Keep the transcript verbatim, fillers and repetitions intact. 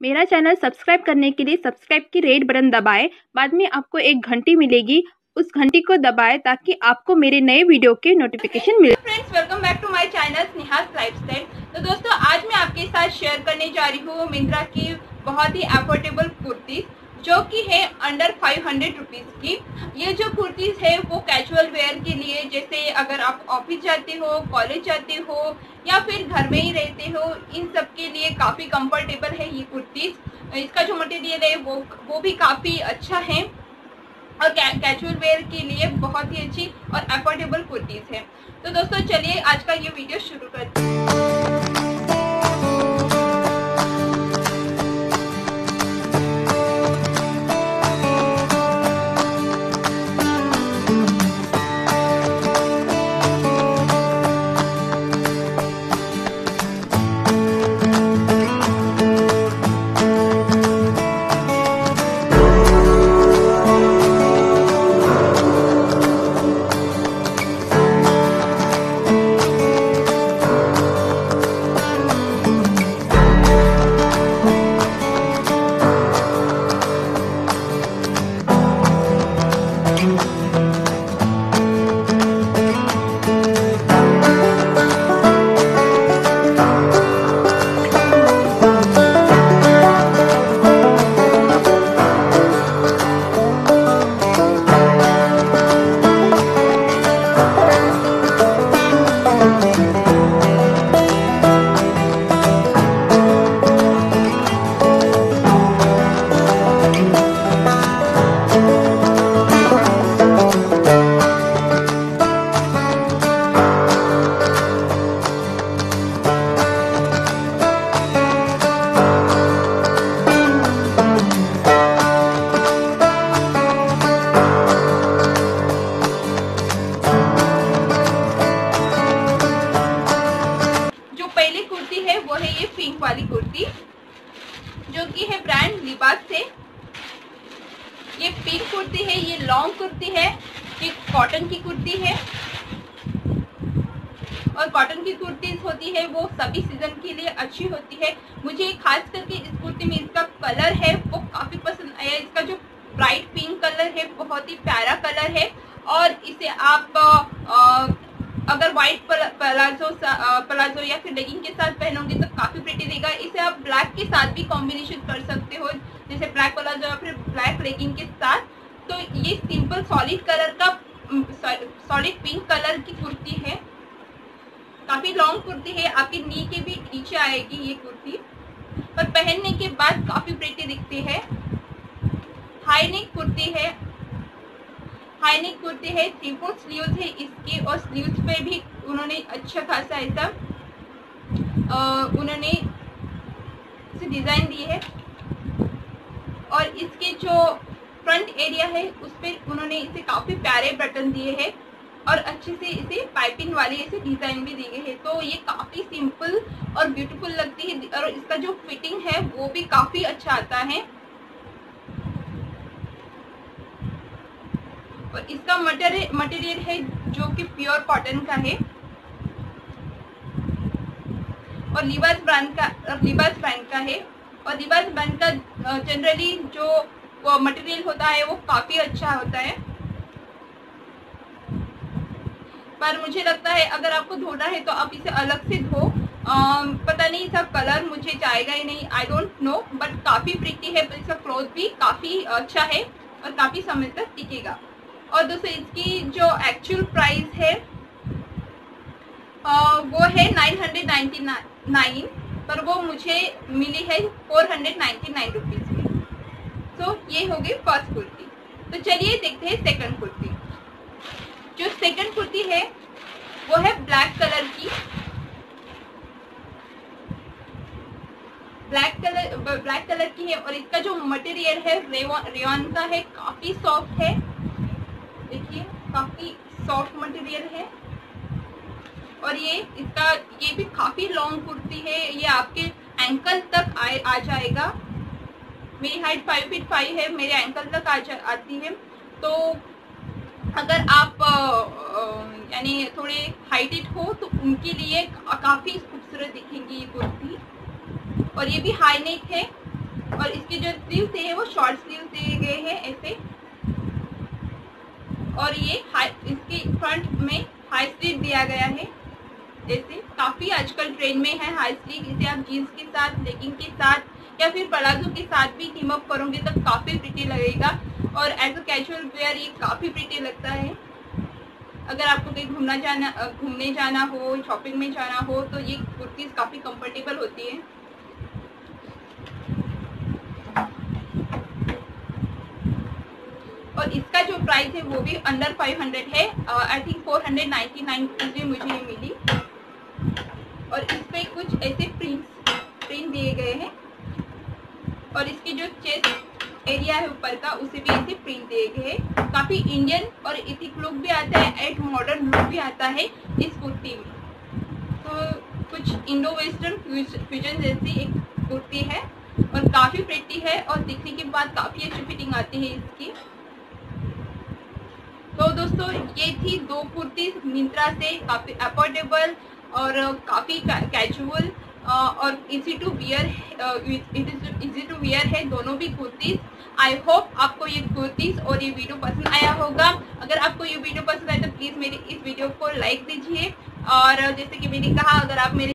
मेरा channel subscribe करने के लिए सब्सक्राइब की रेड बटन दबाएं। बाद में आपको एक घंटी मिलेगी, उस घंटी को दबाएं ताकि आपको मेरे नए वीडियो के नोटिफिकेशन मिले। Friends, welcome back to my channel Sneha's lifestyle. तो दोस्तों, आज मैं आपके साथ शेयर करने जा रही हूँ मिंत्रा की बहुत ही अफोर्डेबल कुर्ती जो कि है अंडर फाइव हंड्रेड रुपीज़ की। ये जो कुर्तीज़ है वो कैजुअल वेयर के लिए, जैसे अगर आप ऑफिस जाते हो, कॉलेज जाते हो या फिर घर में ही रहते हो, इन सब के लिए काफ़ी कंफर्टेबल है ये कुर्तीज़। इसका जो मटेरियल है वो वो भी काफ़ी अच्छा है और कैजुअल वेयर के लिए बहुत ही अच्छी और अफोर्डेबल कुर्तीज़ है। तो दोस्तों, चलिए आज का ये वीडियो शुरू करते हैं। वो है ये पिंक वाली कुर्ती जो कि है ब्रांड लिबास से। ये पिंक कुर्ती है, ये लॉन्ग कुर्ती है, ये कॉटन की कुर्ती है और कॉटन की कुर्तीज होती है वो सभी सीजन के लिए अच्छी होती है। मुझे खास करके इस कुर्ती में इसका कलर है वो काफ़ी पसंद आया। इसका जो ब्राइट पिंक कलर है बहुत ही प्यारा कलर है और इसे आप आ, अगर व्हाइट प्लाजो प्लाजो या फिर लेगिंग के साथ पहनोगे तो काफ़ी प्रिटी देगा। इसे आप ब्लैक के साथ भी कॉम्बिनेशन कर सकते हो, जैसे ब्लैक प्लाजो या फिर ब्लैक लेगिंग के साथ। तो ये सिंपल सॉलिड कलर का सॉलिड पिंक कलर की कुर्ती है, काफ़ी लॉन्ग कुर्ती है, आपकी नी के भी नीचे आएगी ये कुर्ती, पर पहनने के बाद काफ़ी प्रिटी दिखती है। हाई नेक कुर्ती है, हाई नेक कुर्ती है, थ्री फोर्थ स्लीव्स है इसकी और स्लीव्स पे भी उन्होंने अच्छा खासा ऐसा उन्होंने इसे डिज़ाइन दी है और इसके जो फ्रंट एरिया है उस पर उन्होंने इसे काफ़ी प्यारे बटन दिए हैं और अच्छे से इसे पाइपिंग वाली ऐसे डिज़ाइन भी दी गई है। तो ये काफ़ी सिंपल और ब्यूटीफुल लगती है और इसका जो फिटिंग है वो भी काफ़ी अच्छा आता है और इसका मटेरियल मटेरियल है जो कि प्योर कॉटन का है और लिबास ब्रांड का और लिबास ब्रांड का है और लिबास ब्रांड का जनरली जो मटेरियल होता है वो काफ़ी अच्छा होता है। पर मुझे लगता है अगर आपको धोना है तो आप इसे अलग से धो। आ, पता नहीं इसका कलर मुझे जाएगा ही नहीं, आई डोंट नो, बट काफ़ी प्रिटी है। इसका क्लॉथ भी काफ़ी अच्छा है और काफ़ी समय तक टिकेगा। और दोस्तों, इसकी जो एक्चुअल प्राइस है आ, वो है नाइन हंड्रेड नाइन्टी नाइन, पर वो मुझे मिली है four hundred ninety nine rupees में। तो ये हो गई फर्स्ट कुर्ती। तो चलिए देखते हैं सेकंड कुर्ती। जो सेकंड कुर्ती है वो है ब्लैक कलर की, ब्लैक कलर ब्लैक कलर की है और इसका जो मटेरियल है रेयॉन का है, काफ़ी सॉफ्ट है। देखिए काफ़ी सॉफ्ट मटेरियल है और ये इसका ये भी काफ़ी लॉन्ग कुर्ती है, ये आपके एंकल तक आ, आ जाएगा। मेरी हाइट फाइव फीट फाइव है, मेरे एंकल तक आ जा आती है। तो अगर आप यानी थोड़े हाइटेड हो तो उनके लिए काफ़ी खूबसूरत दिखेंगी ये कुर्ती और ये भी हाई नेक है और इसके जो स्लीव है वो शॉर्ट स्लीव दिए गए हैं ऐसे, और ये हाई, इसके फ्रंट में हाई स्लीव दिया गया है जैसे। काफी आजकल ट्रेंड में है हाई स्लीव, इसे आप जीन्स के साथ, लेगिंग के साथ या फिर प्लाजो के साथ भी टीम अप करोगे तो काफी प्रिटी लगेगा, और एज अ कैजुअल वेयर ये काफी प्रिटी लगता है। अगर आपको कहीं घूमना जाना घूमने जाना हो, शॉपिंग में जाना हो, तो ये कुर्तीज काफी कंफर्टेबल होती है। और इसका जो प्राइस है वो भी अंडर फाइव हंड्रेड है, I think four hundred ninety nine में मुझे ये मिली। और इस पे कुछ ऐसे प्रिंट प्रिंट दिए गए हैं, और इसकी जो चेस्ट एरिया है ऊपर का उसे भी ऐसे प्रिंट दिए गए हैं। काफी इंडियन और इथिक लुक भी आता है, एक मॉडर्न लुक भी आता है इस कुर्ती में। तो कुछ इंडो वेस्टर्न फ्यूजन जैसी एक कुर्ती है, और काफी प्रिटी है, और दिखने के बाद काफी अच्छी फिटिंग आती है इसकी। तो दोस्तों ये थी दो कुर्ती मिंत्रा से, काफी अफोर्डेबल और काफी कैजुअल और easy to wear, easy to wear है दोनों भी कुर्तीज। आई होप आपको ये कुर्तीज और ये वीडियो पसंद आया होगा। अगर आपको ये वीडियो पसंद आए तो प्लीज मेरी इस वीडियो को लाइक दीजिए, और जैसे कि मैंने कहा, अगर आप मेरे